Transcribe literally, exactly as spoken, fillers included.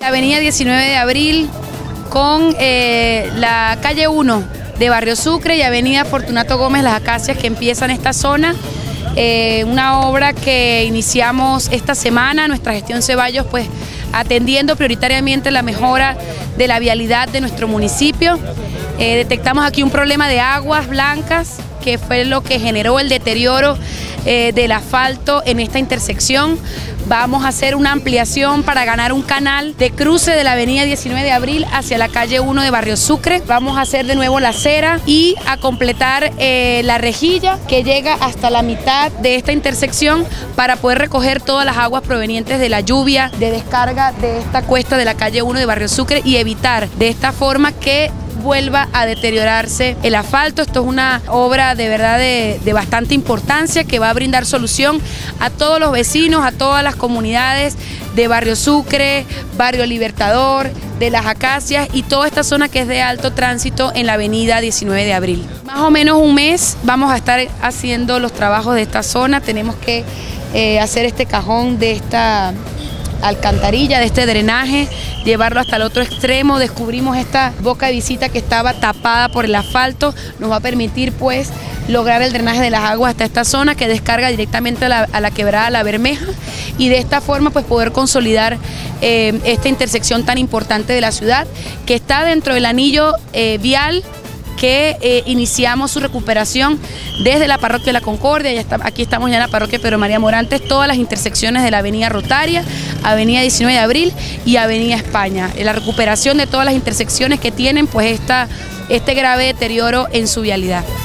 La avenida diecinueve de abril con eh, la calle uno de Barrio Sucre y avenida Fortunato Gómez Las Acacias, que empiezan esta zona. Eh, una obra que iniciamos esta semana, nuestra gestión Ceballos, pues atendiendo prioritariamente la mejora de la vialidad de nuestro municipio. Eh, detectamos aquí un problema de aguas blancas, que fue lo que generó el deterioro eh, del asfalto en esta intersección. Vamos a hacer una ampliación para ganar un canal de cruce de la avenida diecinueve de abril hacia la calle uno de Barrio Sucre. Vamos a hacer de nuevo la acera y a completar eh, la rejilla que llega hasta la mitad de esta intersección para poder recoger todas las aguas provenientes de la lluvia de descarga de esta cuesta de la calle uno de Barrio Sucre y evitar de esta forma que vuelva a deteriorarse el asfalto. Esto es una obra de verdad de, de bastante importancia que va a brindar solución a todos los vecinos, a todas las comunidades de Barrio Sucre, Barrio Libertador, de Las Acacias y toda esta zona que es de alto tránsito en la avenida diecinueve de abril. Más o menos un mes vamos a estar haciendo los trabajos de esta zona. Tenemos que eh, hacer este cajón de esta alcantarilla, de este drenaje, llevarlo hasta el otro extremo. Descubrimos esta boca de visita que estaba tapada por el asfalto, nos va a permitir pues lograr el drenaje de las aguas hasta esta zona que descarga directamente a la, a la quebrada La Bermeja y de esta forma pues poder consolidar eh, esta intersección tan importante de la ciudad que está dentro del anillo eh, vial que eh, iniciamos su recuperación desde la parroquia de la Concordia. Ya está, aquí estamos ya en la parroquia Pedro María Morantes, todas las intersecciones de la avenida Rotaria, avenida diecinueve de abril y avenida España. La recuperación de todas las intersecciones que tienen pues esta, este grave deterioro en su vialidad.